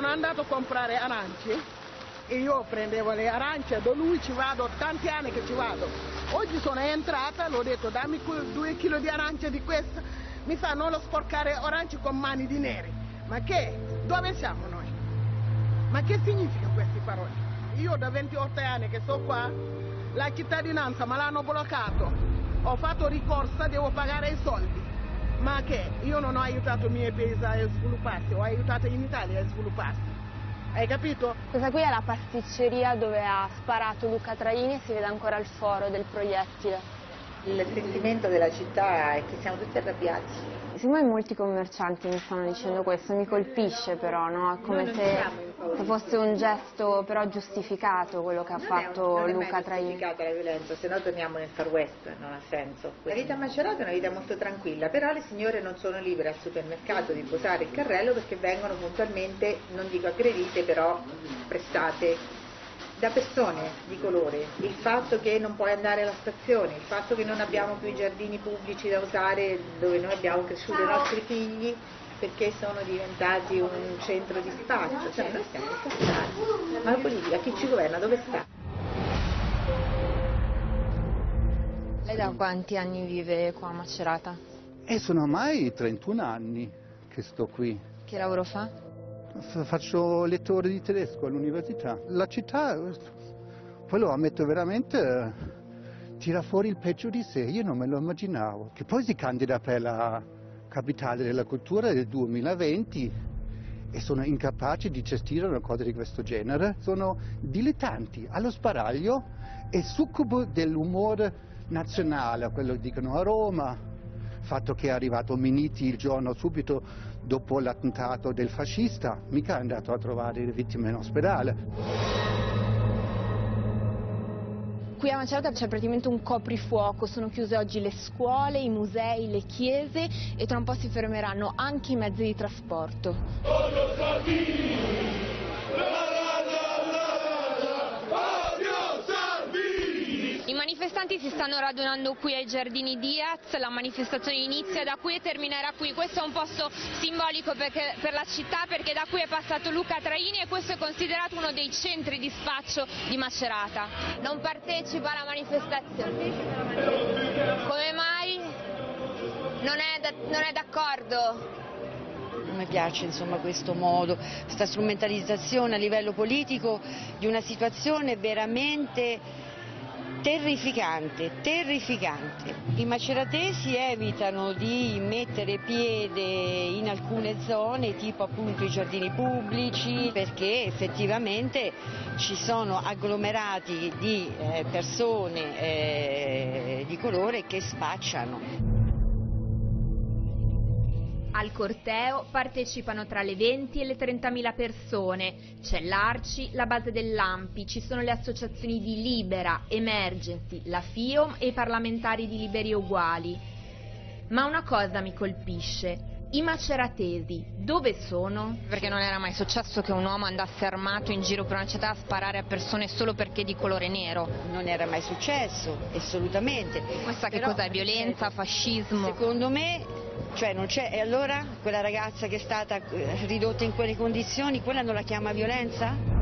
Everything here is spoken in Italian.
andato a comprare arance e io prendevo le arance, da lui ci vado, tanti anni che ci vado. Oggi sono entrata, l'ho detto dammi 2 kg di arance di questa, mi fa non lo sporcare arance con mani di neri. Ma che? Dove siamo noi? Ma che significa queste parole? Io da 28 anni che sto qua, la cittadinanza me l'hanno bloccato, ho fatto ricorso, devo pagare i soldi. Ma che? Io non ho aiutato i miei paesi a svilupparsi, ho aiutato in Italia a svilupparsi. Hai capito? Questa qui è la pasticceria dove ha sparato Luca Traini e si vede ancora il foro del proiettile. Il sentimento della città è che siamo tutti arrabbiati. Siccome molti commercianti mi stanno dicendo questo, mi colpisce però, no? È come se fosse un gesto però giustificato quello che ha fatto Luca Traini. Non è giustificata la violenza, se no torniamo nel Far West, non ha senso. La vita a Macerata è una vita molto tranquilla, però le signore non sono libere al supermercato di posare il carrello perché vengono puntualmente, non dico aggredite, però pressate da persone di colore. Il fatto che non puoi andare alla stazione, il fatto che non abbiamo più i giardini pubblici da usare dove noi abbiamo cresciuto i nostri figli perché sono diventati un centro di spaccio, cioè noi stiamo incazzati. Ma la politica, chi ci governa, dove sta? Lei da quanti anni vive qua a Macerata? Sono ormai 31 anni che sto qui. Che lavoro fa? Faccio lettore di tedesco all'università. La città, poi lo ammetto veramente, tira fuori il peggio di sé, io non me lo immaginavo. Che poi si candida per la capitale della cultura del 2020 e sono incapaci di gestire una cosa di questo genere. Sono dilettanti, allo sparaglio e succubo dell'umore nazionale, quello che dicono a Roma. Il fatto che è arrivato Minniti il giorno subito dopo l'attentato del fascista, mica è andato a trovare le vittime in ospedale. Qui a Macerata c'è praticamente un coprifuoco, sono chiuse oggi le scuole, i musei, le chiese e tra un po' si fermeranno anche i mezzi di trasporto. I manifestanti si stanno radunando qui ai Giardini Diaz, la manifestazione inizia da qui e terminerà qui. Questo è un posto simbolico per la città perché da qui è passato Luca Traini e questo è considerato uno dei centri di spaccio di Macerata. Non partecipa alla manifestazione. Come mai? Non è d'accordo? Non mi piace insomma questo modo, questa strumentalizzazione a livello politico di una situazione veramente terrificante. I maceratesi evitano di mettere piede in alcune zone, tipo appunto i giardini pubblici, perché effettivamente ci sono agglomerati di persone di colore che spacciano. Al corteo partecipano tra le 20 e le 30.000 persone, c'è l'Arci, la base dell'Ampi, ci sono le associazioni di Libera, Emergency, la FIOM e i parlamentari di Liberi Uguali. Ma una cosa mi colpisce, i maceratesi dove sono? Perché non era mai successo che un uomo andasse armato in giro per una città a sparare a persone solo perché di colore nero? Non era mai successo, assolutamente. Questa che cos'è? Violenza, fascismo? Secondo me, cioè non c'è, e allora quella ragazza che è stata ridotta in quelle condizioni, quella non la chiama violenza?